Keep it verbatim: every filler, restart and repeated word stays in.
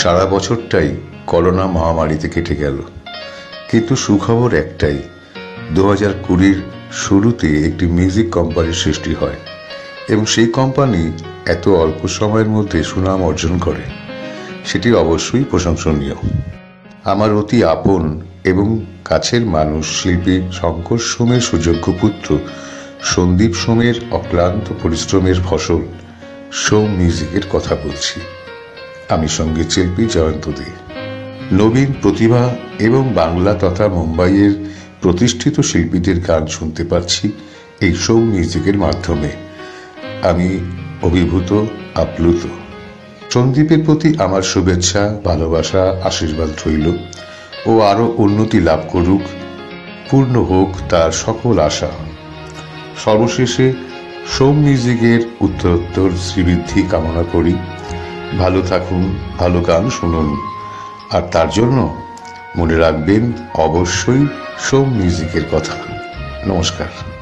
সারা বছরটাই corona মহামারীতে কেটে গেল, কিন্তু সুখবর একটাই, দু হাজার কুড়ির শুরুতে একটি মিউজিক কোম্পানির সৃষ্টি হয় এবং সেই কোম্পানি এত অল্প সময়ের মধ্যে সুনাম অর্জন করে, সেটি অবশ্যই প্রশংসনীয়। আমার অতি আপন এবং কাছের মানুষ শিল্পী শঙ্কর সোমের সুযোগ্য পুত্র সন্দীপ সোমের অক্লান্ত পরিশ্রমের ফসল সোম মিউজিকের কথা বলছি। আমি সঙ্গীত শিল্পী জয়ন্ত দে। নবীন প্রতিভা এবং বাংলা তথা মুম্বাইয়ের প্রতিষ্ঠিত শিল্পীদের গান শুনতে পাচ্ছি এই সোম মিউজিকের মাধ্যমে। আমি অভিভূত, আপ্লুত। সন্দীপের প্রতি আমার শুভেচ্ছা, ভালোবাসা, আশীর্বাদ রইল ও আরো উন্নতি লাভ করুক, পূর্ণ হোক তার সকল আশা। সর্বশেষে সোম মিউজিকের উত্তরোত্তর শ্রীবৃদ্ধি কামনা করি। ভালো থাকুন, ভালো গান শুনুন, আর তার জন্য মনে রাখবেন অবশ্যই সোম মিউজিকের কথা। নমস্কার।